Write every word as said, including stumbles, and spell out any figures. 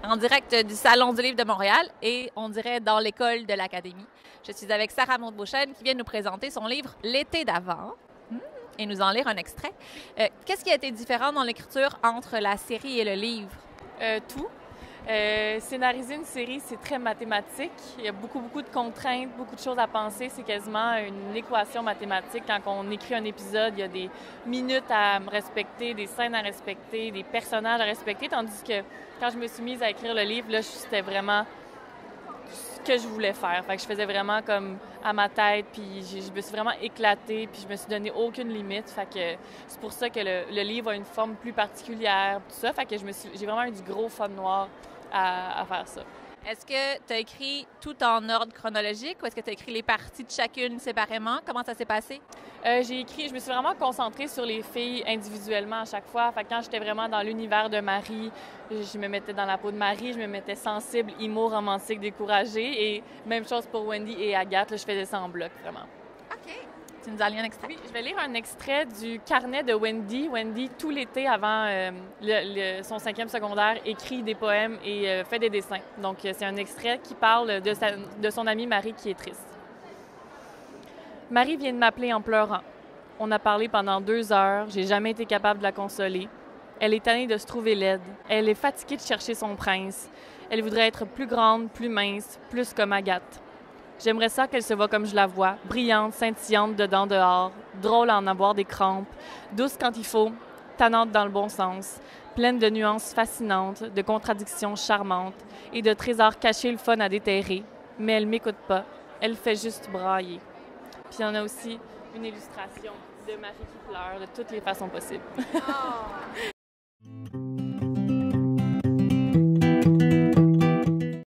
en direct du Salon du Livre de Montréal et on dirait dans l'école de l'Académie. Je suis avec Sarah Maud-Beauchesne qui vient nous présenter son livre « L'été d'avant » et nous en lire un extrait. Euh, Qu'est-ce qui a été différent dans l'écriture entre la série et le livre? Euh, tout. Euh, scénariser une série, c'est très mathématique. Il y a beaucoup, beaucoup de contraintes, beaucoup de choses à penser. C'est quasiment une équation mathématique. Quand on écrit un épisode, il y a des minutes à respecter, des scènes à respecter, des personnages à respecter. Tandis que quand je me suis mise à écrire le livre, là, c'était vraiment ce que je voulais faire. Fait que je faisais vraiment comme à ma tête, puis je me suis vraiment éclatée, puis je me suis donné aucune limite. Fait que c'est pour ça que le, le livre a une forme plus particulière, tout ça. Fait que je me suis, j'ai vraiment eu du gros fun noir à, à faire ça. Est-ce que tu as écrit tout en ordre chronologique ou est-ce que tu as écrit les parties de chacune séparément? Comment ça s'est passé? Euh, j'ai écrit, je me suis vraiment concentrée sur les filles individuellement à chaque fois. Fait que quand j'étais vraiment dans l'univers de Marie, je me mettais dans la peau de Marie, je me mettais sensible, emo, romantique, découragée. Et même chose pour Wendy et Agathe, là, je faisais ça en bloc, vraiment. OK. Tu nous as lu un extrait? Oui, je vais lire un extrait du carnet de Wendy. Wendy, tout l'été avant euh, le, le, son cinquième secondaire, écrit des poèmes et euh, fait des dessins. Donc, c'est un extrait qui parle de, sa, de son amie Marie qui est triste. Marie vient de m'appeler en pleurant. On a parlé pendant deux heures. J'ai jamais été capable de la consoler. Elle est tannée de se trouver laide. Elle est fatiguée de chercher son prince. Elle voudrait être plus grande, plus mince, plus comme Agathe. J'aimerais ça qu'elle se voie comme je la vois, brillante, scintillante dedans dehors, drôle à en avoir des crampes, douce quand il faut, tannante dans le bon sens, pleine de nuances fascinantes, de contradictions charmantes et de trésors cachés le fun à déterrer. Mais elle m'écoute pas, elle fait juste brailler. Puis on a aussi une illustration de Marie qui pleure de toutes les façons possibles. Oh.